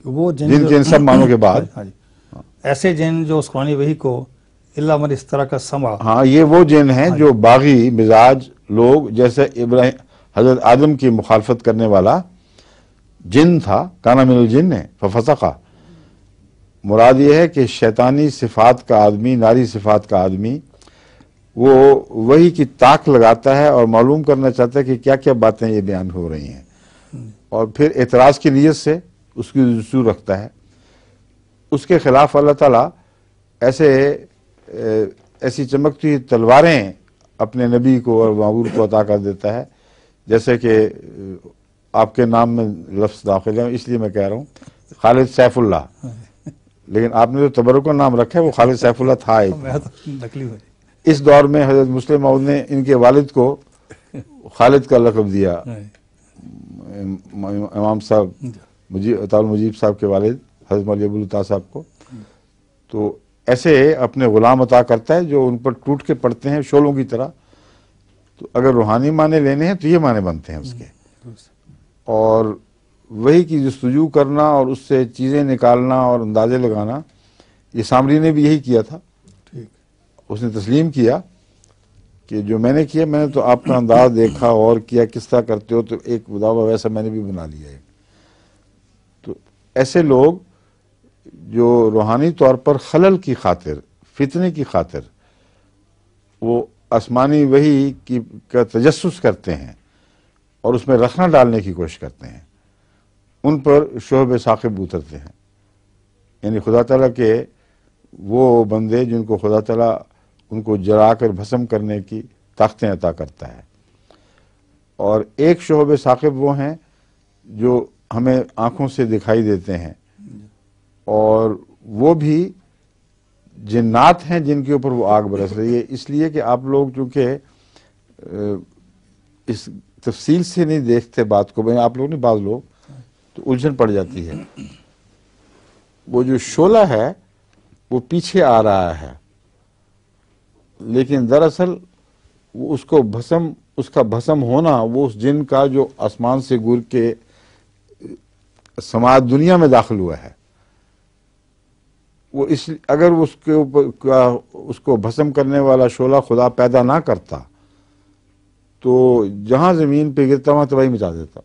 وہ جن کے ان سب معنوں کے بعد ہاں جی، ایسے جن جو اس قرآنی وحی کو اللہ من اس طرح کا سما، ہاں یہ وہ جن ہیں جو باغی مزاج لوگ، جیسے ابراہیم حضرت آدم کی مخالفت کرنے والا جن تھا، کانا من الجن ففسقہ، مراد یہ ہے کہ شیطانی صفات کا آدمی، ناری صفات کا آدمی، وہ وحی کی طاق لگاتا ہے اور معلوم کرنا چاہتا ہے کہ کیا کیا باتیں یہ بیان ہو رہی ہیں، اور پھر اعتراض کی نیت سے اس کی رجوع رکھتا ہے۔ اس کے خلاف اللہ تعالیٰ ایسی چمکتی ہوئی تلواریں اپنے نبی کو اور معبود کو عطا کر دیتا ہے، جیسے کہ آپ کے نام میں لفظ داخل ہے، اس لیے میں کہہ رہا ہوں خالد سیف اللہ، لیکن آپ نے جو تبرک کا نام رکھا ہے وہ خالد سیف اللہ تھا نقلی ہوئی۔ اس دور میں حضرت مسلم موعود نے ان کے والد کو خالد کا لقب دیا، امام صاحب عطاء المجیب صاحب کے والد حضرت مولوی ابو العطا صاحب کو۔ تو ایسے اپنے غلام عطا کرتا ہے جو ان پر ٹوٹ کے پڑتے ہیں شعلوں کی طرح۔ تو اگر روحانی معنی لینے ہیں تو یہ معنی بنتے ہیں اس کے، اور وہی کی جستجو کرنا اور اس سے چیزیں نکالنا اور اندازے لگانا، یہ سامری نے بھی یہی کیا تھا۔ اس نے تسلیم کیا کہ جو میں نے کیا، میں نے تو آپ کا انداز دیکھا اور کیا کس طرح کرتے ہو، تو ایک بداوا ویسا میں نے بھی بنا لیا ہے۔ تو ایسے لوگ جو روحانی طور پر خلل کی خاطر، فتنے کی خاطر وہ آسمانی وحی کا تجسس کرتے ہیں اور اس میں رخنہ ڈالنے کی کوشش کرتے ہیں، ان پر شعب ثاقب اترتے ہیں۔ یعنی خدا تعالیٰ کے وہ بندے جن کو خدا تعالیٰ ان کو جلا کر بھسم کرنے کی طاقتیں عطا کرتا ہے، اور ایک شعب ثاقب وہ ہیں جو ہمیں آنکھوں سے دکھائی دیتے ہیں، اور وہ بھی جنات ہیں جن کے اوپر وہ آگ برس رہی ہے۔ اس لیے کہ آپ لوگ چونکہ اس تفصیل سے نہیں دیکھتے بات کو، میں آپ لوگ نہیں، بعض لوگ تو الجھن پڑ جاتی ہے۔ وہ جو شعلہ ہے وہ پیچھے آ رہا ہے، لیکن دراصل وہ اس کا بھسم ہونا وہ اس جن کا جو آسمان سے گر کے سماعت دنیا میں داخل ہوا ہے، وہ اگر اس کے اوپر اس کو بھسم کرنے والا شعلہ خدا پیدا نہ کرتا تو جہاں زمین پہ گرتا وہاں تباہی مچا دیتا۔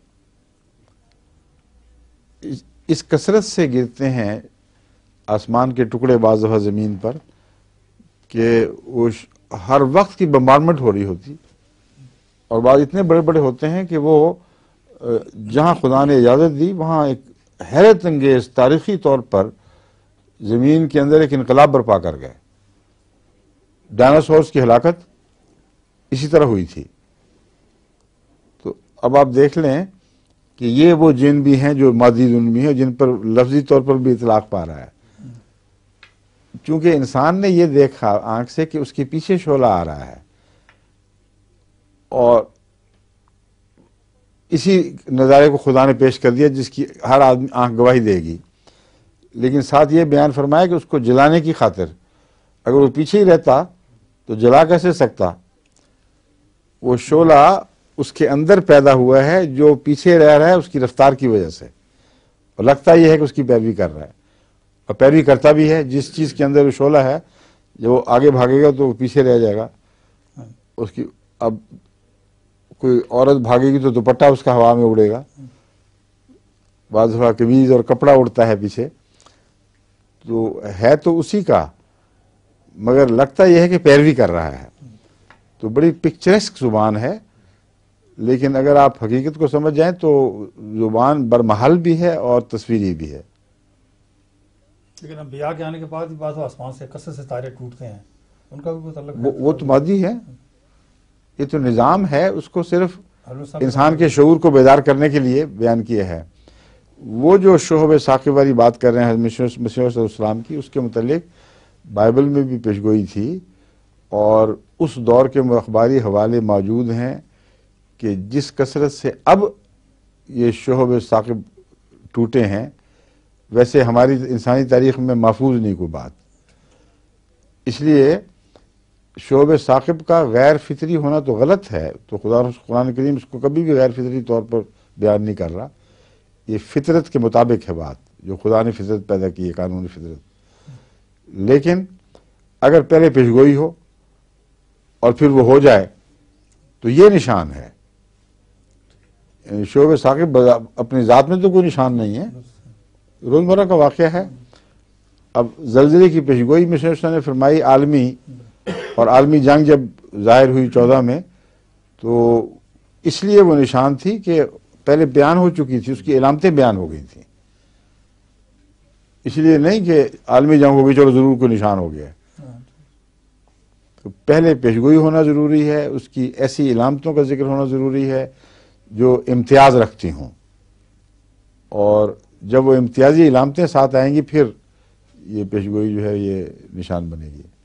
اس کثرت سے گرتے ہیں آسمان کے ٹکڑے بعض دفعہ زمین پر کہ وہ ہر وقت کی بمبارمنٹ ہو رہی ہوتی، اور بعض اتنے بڑے بڑے ہوتے ہیں کہ وہ جہاں خدا نے اجازت دی وہاں ایک حیرت انگیز تاریخی طور پر زمین کے اندر ایک انقلاب برپا کر گئے۔ ڈائناسورس کی ہلاکت اسی طرح ہوئی تھی۔ تو اب آپ دیکھ لیں کہ یہ وہ جن بھی ہیں جو مادی دنیا بھی ہیں، جن پر لفظی طور پر بھی اطلاق پا رہا ہے، چونکہ انسان نے یہ دیکھا آنکھ سے کہ اس کے پیچھے شعلہ آ رہا ہے، اور اسی نظارے کو خدا نے پیش کر دیا جس کی ہر آدمی آنکھ گواہی دے گی، لیکن ساتھ یہ بیان فرمایا کہ اس کو جلانے کی خاطر اگر وہ پیچھے ہی رہتا تو جلا کیسے سکتا؟ وہ شعلہ اس کے اندر پیدا ہوا ہے جو پیچھے رہ رہا ہے اس کی رفتار کی وجہ سے، اور لگتا یہ ہے کہ اس کی پیروی کر رہا ہے، اور پیروی کرتا بھی ہے۔ جس چیز کے اندر وہ شعلہ ہے، جب وہ آگے بھاگے گا تو وہ پیچھے رہ جائے گا اس کی۔ اب کوئی عورت بھاگے گی تو دوپٹہ اس کا ہوا میں اڑے گا، بعض دفعہ قمیض اور کپڑا اڑتا ہے پیچھے، تو ہے تو اسی کا، مگر لگتا یہ ہے کہ پیروی کر رہا ہے۔ تو بڑی پکچرسک زبان ہے، لیکن اگر آپ حقیقت کو سمجھ جائیں تو زبان برمحل بھی ہے اور تصویری بھی ہے۔ لیکن انبیاء کے آنے کے بعد بھی بعض آسمان سے کثرت سے تارے ٹوٹتے ہیں، ان کا بھی کوئی تعلق ہے؟ وہ تو مادی ہے، یہ تو نظام ہے، اس کو صرف انسان کے شعور کو بیدار کرنے کے لیے بیان کیا ہے۔ وہ جو شعب ثاقب والی بات کر رہے ہیں مسیح علیہ السلام کی، اس کے متعلق بائبل میں بھی پیشگوئی تھی، اور اس دور کے اخباری حوالے موجود ہیں کہ جس کثرت سے اب یہ شعب ثاقب ٹوٹے ہیں، ویسے ہماری انسانی تاریخ میں محفوظ نہیں کوئی بات۔ اس لیے شعب ثاقب کا غیر فطری ہونا تو غلط ہے، تو قرآن کریم اس کو کبھی بھی غیر فطری طور پر بیان نہیں کر رہا، یہ فطرت کے مطابق ہے بات۔ جو خدا نے فطرت پیدا کی ہے، قانونی فطرت. لیکن اگر پہلے پیشگوئی ہو اور پھر وہ ہو جائے تو یہ نشان ہے. شعب ثاقب اپنی ذات میں تو کوئی نشان نہیں ہے، روزمرہ کا واقعہ ہے. اب زلزلے کی پیشگوئی میں سے نے فرمائی عالمی، اور عالمی جنگ جب ظاہر ہوئی 14 میں، تو اس لیے وہ نشان تھی کہ پہلے بیان ہو چکی تھی، اس کی علامتیں بیان ہو گئی تھیں. اس لیے نہیں کہ عالمی جنگ ہو گئی چلو ضرور کوئی نشان ہو گیا. تو پہلے پیشگوئی ہونا ضروری ہے، اس کی ایسی علامتوں کا ذکر ہونا ضروری ہے جو امتیاز رکھتی ہوں، اور جب وہ امتیازی علامتیں ساتھ آئیں گی پھر یہ پیشگوئی جو ہے یہ نشان بنے گی.